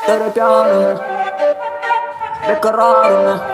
तेरे प्यार में बेकरार में।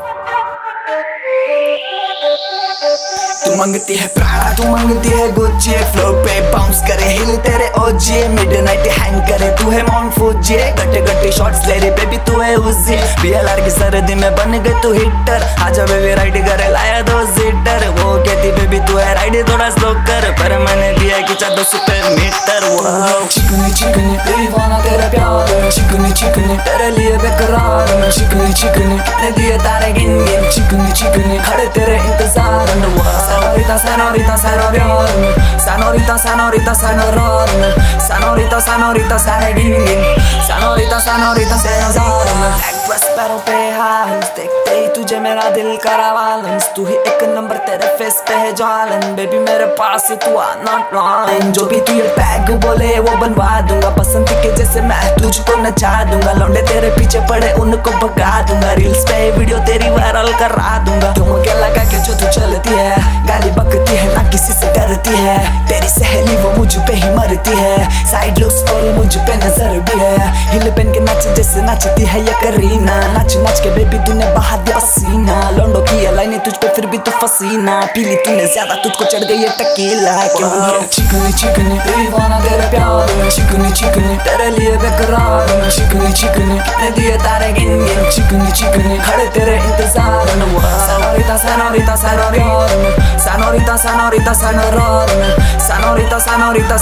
तू मांगती है प्राड़ा, तू मांगती है गुच्ची, फ्लोर पे बाउंस करे हिल तेरे ओजी, मिडनाइट हैंग करे तू है माउंट फूजी, गट्टे गट्टे शॉट्स ले रही बेबी तू है उजी, बीएलआर की सर्दी में बन गई तू हिटर, आजा बेबी राइड करे लाया 2 सीटर, वो कहती बेबी तू है राइड थोड़ा स्लो कर, पर मैंने दिया कि 200 मीटर। चिकनी चिकनी दीवाना तेरा प्यार, चिकनी चिकनी तेरे लिए बेकरार, चिकनी चिकनी कितने दिए तारे गिन गिन, चिकनी चिकनी खड़े तेरे इंतजार में। Senorita, senorita, senorita, senorita, senorita, senorita, senorita, senorita, senorita, senorita, senorita, senorita, actress पैरों पे हाथ देखते ही तुझे मेरा दिल करा वालंस, तू ही एक नंबर तेरे फेस पे है जालन, बेबी मेरे पास से तू आ नॉट लाइन, जो भी तू ये बैग बोले वो बनवा दूंगा, पसंद के जैसे मैं तुझको नचा दूंगा, लौंडे तेरे पीछे पड़े उनको भगा दूंगा, रील्स पे वीडियो तेरी वायरल करा दूंगा, क्यों क्या लगा के जो तू चलती है, गाली बकती है ना किसी से डरती है, तेरी सहेली वो मुझ पे ही मरती है, साइड लुक्स और मुझ पे नजर भी है, हिल पेन के नाच जैसे नाचती है ये करीना, नाच नाच के बेबी तूने बहा दिया पसीना, लौंडों की ये लाइनें तुझ पे फिर भी तू फसीना, पीली तूने ज्यादा तुझको चढ़ गई है टकीला, क्यों चिकनी चिकनी दीवाना तेरे प्यार, चिकनी चिकनी तेरे लिए बेकरार, चिकनी चिकनी कितने दिए तारे गिन गिन, चिकनी चिकनी खड़े तेरे इंतजार में। Senorita, senorita, senorita, senorita, senorita, senorita, senorita, senorita,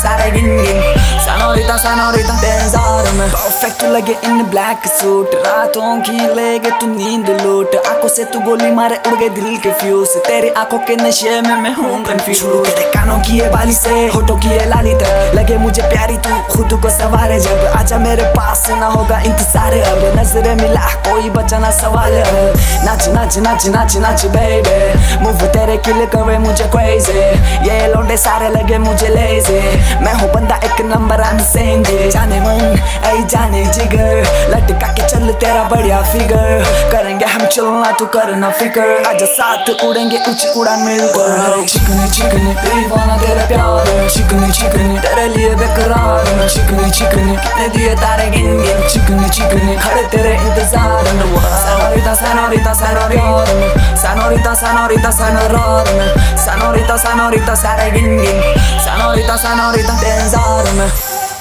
senorita, senorita, इंतजार में। परफेक्ट लगे इन ब्लैक सूट, रातों की लेगे तू नींद लूट, आंखों से तू गोली मारे उड़ गए दिल के फ्यूज, तेरी आंखों के नशे में मैं हूँ कंफ्यूज, तेरे कानों की ये बाली से होठों की ये लाली तक लगे मुझे प्यारी, तू खुद को सवारे जब आजा मेरे पास ना होगा इंतजार, अब नजरे मिला कोई बचाना सवाल, नाच नाच नाच नाच नाच बेबी, मूव तेरे किल करे मुझे क्रेजी, ये लौंडे सारे लगे मुझे लेजी, मैं हूँ बंदा एक नंबर आई एम सेइंग, जाने मन ऐ जाने जिगर, लटका के चल तेरा बढ़िया फिगर, करेंगे हम चलना तू करना फिकर, आजा साथ उड़ेंगे ऊंची उड़ान मिलकर, चिकनी चिकनी दीवाना तेरा प्यार, चिकनी चिकनी तेरे लिए बेकरार, चिकनी चिकनी कितने दिए तारे गिन गिन, चिकनी चिकनी खड़े तेरे इंतजार में। Senorita, senorita, senorita, senorita, senorita, senorita, senorita, senorita, senorita, senorita, senorita, इंतजार में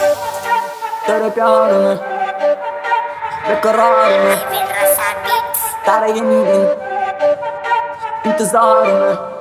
तेरे प्यार में बेकरार में तारे गिन गिन इंतजार में।